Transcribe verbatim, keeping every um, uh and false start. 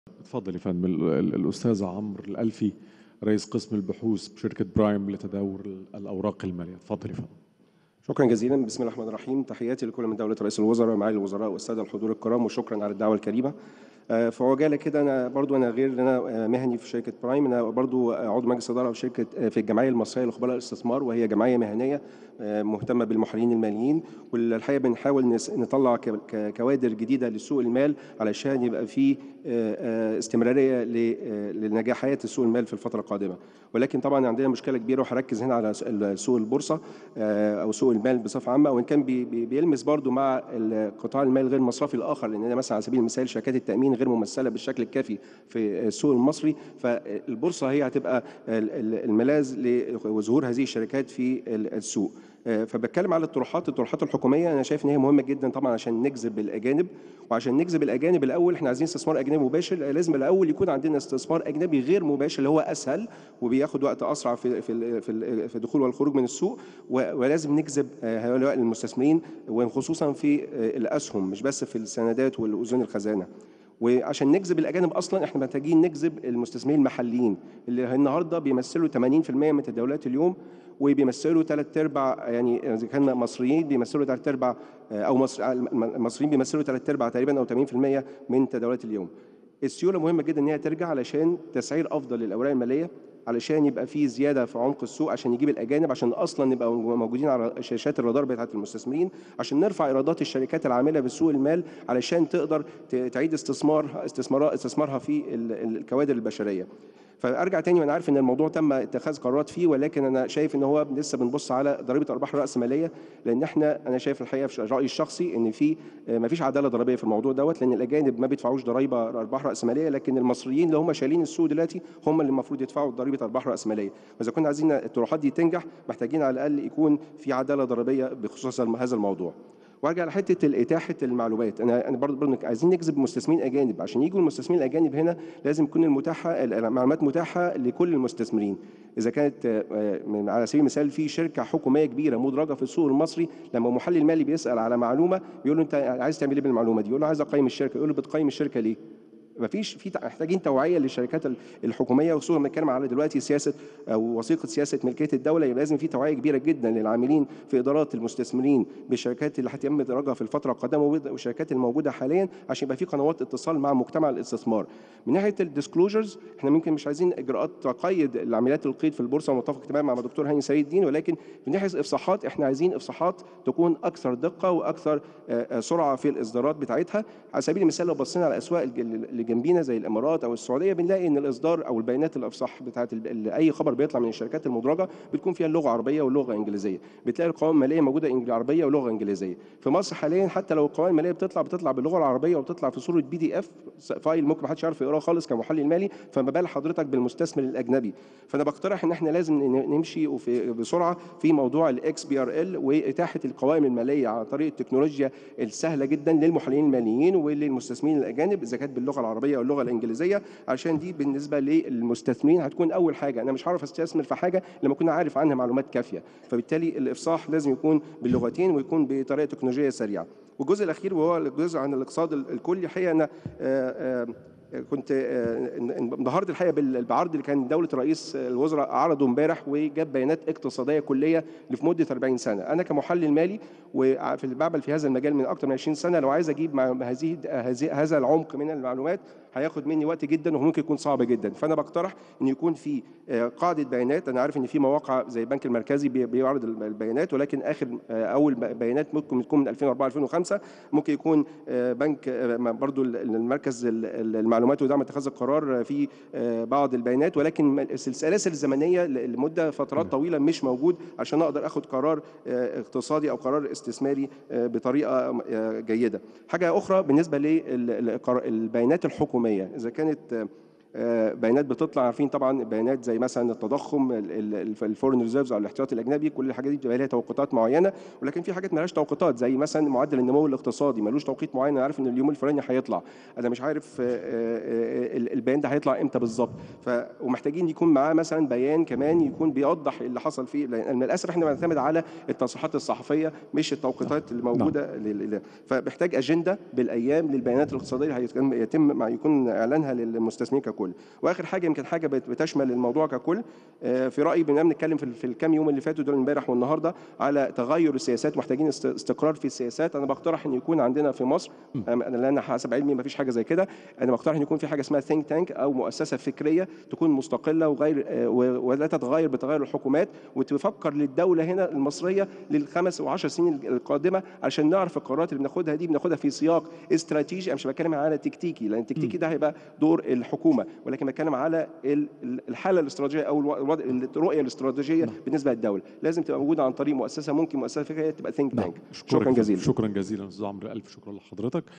اتفضل يا فندم. ال- ال- الأستاذ عمرو الألفي، رئيس قسم البحوث بشركة برايم لتداول الأوراق المالية. اتفضل يا فندم. شكرا جزيلا. بسم الله الرحمن الرحيم. تحياتي لكل من دولة رئيس الوزراء معالي الوزراء والسادة الحضور الكرام، وشكرا على الدعوة الكريمة. آه، في عجاله كده، انا برضو انا غير ان انا آه، مهني في شركه برايم، انا برضو آه، عضو مجلس اداره في شركه آه، في الجمعيه المصريه لخبراء الاستثمار، وهي جمعيه مهنيه آه، مهتمه بالمحللين الماليين. والحقيقه بنحاول نس- نطلع ك- ك- كوادر جديده لسوق المال علشان يبقى في آه، آه، استمراريه ل- آه، لنجاحات سوق المال في الفتره القادمه. ولكن طبعا عندنا مشكله كبيره، وهركز هنا على س- ال- سوق البورصه آه، او سوق المال بصفه عامه، وان كان بي- بي- بيلمس برضو مع ال- قطاع المال غير المصرفي الاخر، لان مثلا على سبيل المثال شركات التامين غير ممثله بالشكل الكافي في السوق المصري. فالبورصه هي هتبقى ال- ال- الملاذ لظهور هذه الشركات في ال- السوق. آه، فبتكلم على الطروحات الطروحات الحكوميه، انا شايف ان هي مهمه جدا طبعا عشان نجذب الاجانب. وعشان نجذب الاجانب الاول احنا عايزين استثمار اجنبي مباشر، آه، لازم الاول يكون عندنا استثمار اجنبي غير مباشر اللي هو اسهل وبياخد وقت اسرع في في ال- في ال- في الدخول والخروج من السوق. و- ولازم نجذب آه، هؤلاء المستثمرين، وخصوصا في آه، الاسهم، مش بس في السندات والاذون الخزانه. وعشان نجذب الاجانب اصلا احنا محتاجين نجذب المستثمرين المحليين اللي النهارده بيمثلوا ثمانين في المئة من التداولات اليوم، وبيمثلوا ثلاث ارباع، يعني اذا كان مصريين بيمثلوا ثلاث ارباع، او مصر المصريين بيمثلوا ثلاث ارباع تقريبا او ثمانين في المئة من تداولات اليوم. السيوله مهمه جدا ان هي ترجع علشان تسعير افضل للاوراق الماليه، علشان يبقى في زياده في عمق السوق، عشان يجيب الاجانب، عشان اصلا نبقى موجودين على شاشات الرادار بتاعه المستثمرين، عشان نرفع ايرادات الشركات العامله بسوق المال، علشان تقدر ت- تعيد استثمار استثمار استثمارها في ال- ال- الكوادر البشريه. فارجع تاني، وانا عارف ان الموضوع تم اتخاذ قرارات فيه، ولكن انا شايف ان هو لسه بنبص على ضريبه ارباح الراسماليه، لان احنا انا شايف الحقيقه في رايي الشخصي ان في ما فيش عداله ضريبيه في الموضوع دوت، لان الاجانب ما بيدفعوش ضريبه ارباح راسماليه، لكن المصريين اللي هم شايلين السوق دلوقتي هم اللي المفروض يدفعوا ضريبه ارباح راسماليه. واذا كنا عايزين الطروحات دي تنجح محتاجين على الاقل يكون في عداله ضريبيه بخصوص هذا الموضوع. وارجع لحته اتاحه المعلومات، انا انا برضه برضه عايزين نجذب مستثمرين اجانب. عشان يجوا المستثمرين الاجانب هنا لازم تكون المتاحه المعلومات متاحه لكل المستثمرين. اذا كانت آه، من- على سبيل المثال في شركه حكوميه كبيره مدرجه في السوق المصري، لما محلل مالي بيسال على معلومه بيقول له انت عايز تعمل ايه بالمعلومه دي؟ يقول له عايز اقيم الشركه. يقول له بتقيم الشركه ليه؟ مفيش في محتاجين توعيه للشركات الحكوميه، وخصوصا لما نتكلم على دلوقتي سياسه او وثيقه سياسه ملكيه الدوله، يبقى لازم في توعيه كبيره جدا للعاملين في ادارات المستثمرين بالشركات اللي هتتم ادراجها في الفتره القادمه والشركات الموجوده حاليا، عشان يبقى في قنوات اتصال مع مجتمع الاستثمار. من ناحيه الديسكلوجرز احنا ممكن مش عايزين اجراءات تقيد العمليات القيد في البورصه، ومتفق تماما مع دكتور هاني سعيد الدين، ولكن من ناحيه الافصاحات احنا عايزين افصاحات تكون اكثر دقه واكثر آه، آه، سرعه في الاصدارات بتاعتها. على سبيل المثال لو بصينا على الاسواق اللي جنبينا زي الامارات او السعوديه، بنلاقي ان الاصدار او البيانات الافصح بتاعت ال- اي خبر بيطلع من الشركات المدرجه بتكون فيها اللغه عربيه واللغه انجليزيه، بتلاقي القوائم الماليه موجوده إنجل- عربيه ولغه انجليزيه. في مصر حاليا حتى لو القوائم الماليه بتطلع بتطلع باللغه العربيه وبتطلع في صوره بي دي اف فايل ممكن ما حدش يعرف يقراه خالص كمحلل مالي، فما بال حضرتك بالمستثمر الاجنبي. فانا بقترح ان احنا لازم ن- نمشي وفي- بسرعه في موضوع الاكس بي ار ال واتاحه القوائم الماليه عن طريق التكنولوجيا السهله جدا للمحللين الماليين وللمستثمرين الاجانب، اذا كانت باللغه العربيه او اللغه الانجليزيه، عشان دي بالنسبه للمستثمرين هتكون اول حاجه. انا مش هعرف استثمر في حاجه لما اكون عارف عنها معلومات كافيه، فبالتالي الافصاح لازم يكون باللغتين ويكون بطريقه تكنولوجيه سريعه. والجزء الاخير وهو الجزء عن الاقتصاد الكلي، حقيقه انا آه، آه، كنت آه، انبهرت الحقيقه بالعرض اللي كان دوله رئيس الوزراء عرضه امبارح، وجاب بيانات اقتصاديه كليه لمده أربعين سنه. انا كمحلل مالي وفي بعمل في هذا المجال من اكثر من عشرين سنه، لو عايز اجيب مع هذه هذه- هذا العمق من المعلومات هياخد مني وقت جدا وممكن يكون صعب جدا. فانا بقترح ان يكون في آه، قاعده بيانات. انا عارف ان في مواقع زي البنك المركزي بي- بيعرض البيانات، ولكن اخر آه، اول بيانات ممكن تكون من ألفين وأربعة ألفين وخمسة. ممكن يكون آه، بنك آه، برضو المركز المعلومات ودعم اتخاذ القرار في آه، بعض البيانات، ولكن السلاسل الزمنيه لمده فترات طويله مش موجود عشان اقدر اخد قرار آه، اقتصادي او قرار استثماري آه، بطريقه آه، جيده. حاجه اخرى بالنسبه للبيانات الحكوميه، اذا كانت آه، بيانات بتطلع، عارفين طبعا بيانات زي مثلا التضخم، الفورن ريزيرفز او الاحتياطي الاجنبي، كل الحاجات دي بتبقى لها توقيتات معينه، ولكن في حاجات مالهاش توقيتات زي مثلا معدل النمو الاقتصادي ملوش توقيت معين. انا عارف ان اليوم الفلاني هيطلع، انا مش عارف آه، البيان ده هيطلع امتى بالظبط. ف ومحتاجين يكون معاه مثلا بيان كمان يكون بيوضح اللي حصل فيه، لان للاسف احنا بنعتمد على التصريحات الصحفيه مش التوقيتات اللي موجوده. نعم. فمحتاج اجنده بالايام للبيانات الاقتصاديه هيتم مع يكون اعلانها للمستثمرين ككل. واخر حاجه يمكن حاجه بتشمل الموضوع ككل، في رايي بنتكلم في الكام يوم اللي فاتوا دول امبارح والنهارده على تغير السياسات، محتاجين استقرار في السياسات. انا بقترح ان يكون عندنا في مصر، لان حسب علمي ما فيش حاجه زي كده، انا بقترح ان يكون في حاجه اسمها ثينك تانك او مؤسسه فكريه تكون مستقله وغير ولا تتغير بتغير الحكومات، وتفكر للدوله هنا المصريه للخمس وعشر سنين القادمه، عشان نعرف القرارات اللي بناخدها دي بناخدها في سياق استراتيجي. انا مش بتكلم على تكتيكي، لان التكتيكي ده هيبقى دور الحكومه، ولكن بتكلم على الحاله الاستراتيجيه او الرؤيه الاستراتيجيه بالنسبه للدوله، لازم تبقى موجوده عن طريق مؤسسه، ممكن مؤسسه فكريه تبقى ثينك تانك. شكرا جزيلا. شكرا جزيلا استاذ عمرو، الف شكرا لحضرتك.